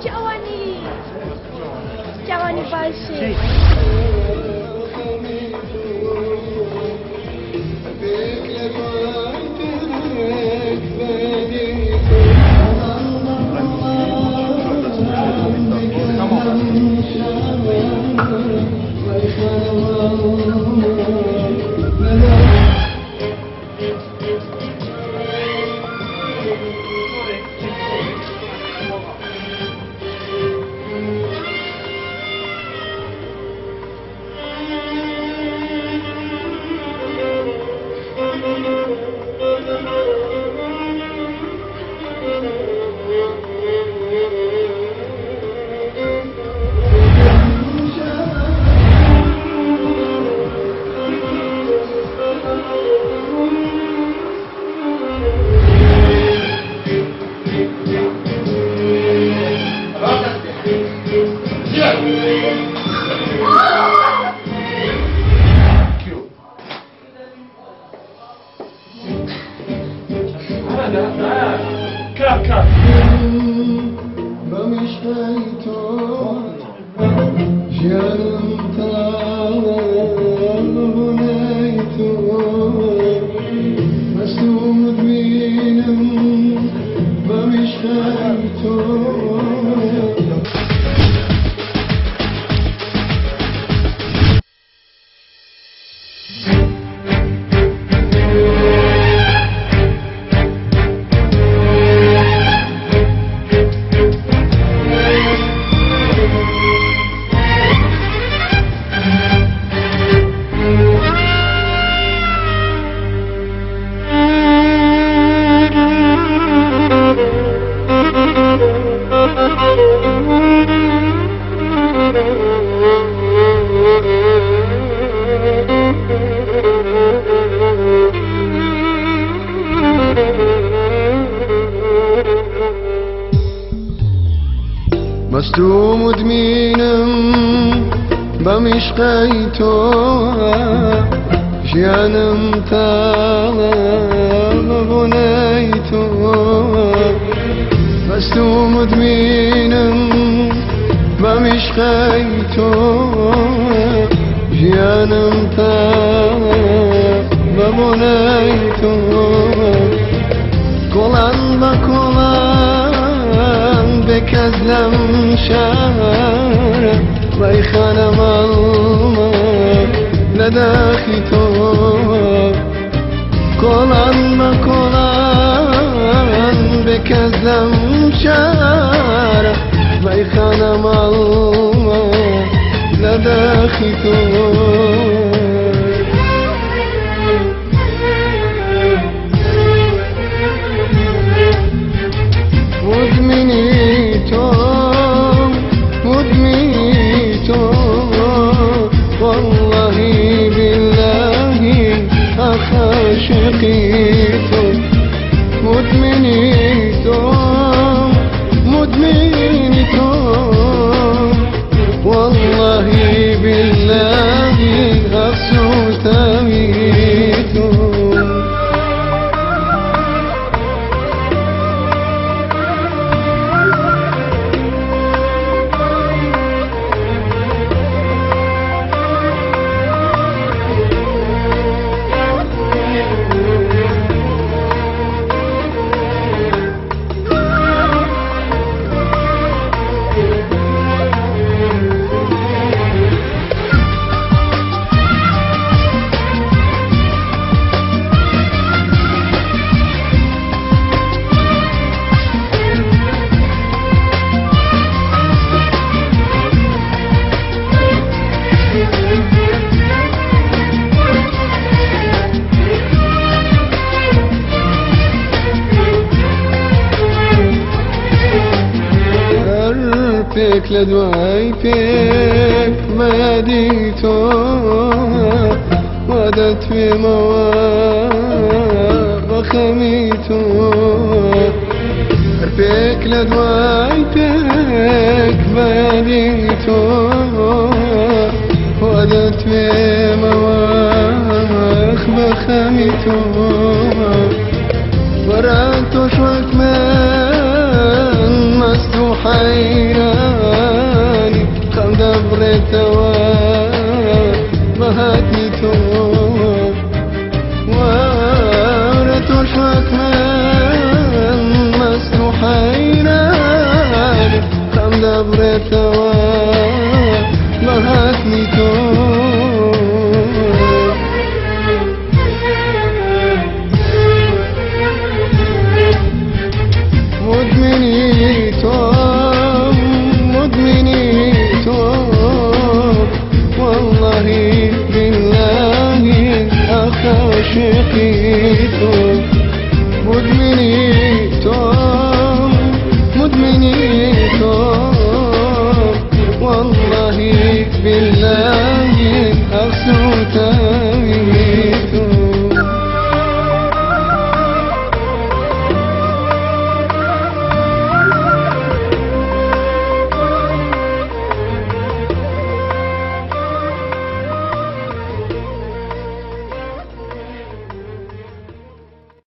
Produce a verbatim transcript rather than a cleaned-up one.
جوانی جوانی باشه. مصدوم مدمنم بمشقي تو جانم طالب بنيتو مصدوم مدمنم بمشقي تو جانم طالب بنيتو كلان بكلان بكزلم شهر ريخانم alma لداخي تو كلان بكلان بكزلم شهر ريخانم alma لداخي تو مدمنيتو مدمنيتو والله بالله أخاشقيتو مدمنيتو مدمنيتو والله بالله أخسوتميتو فيك لدواي فيك ماديتو ودت في مواب خميتو فيك لدواي فيك ماديتو ودت في مواب خميتو ورانتو شوك من مستوحين نظرة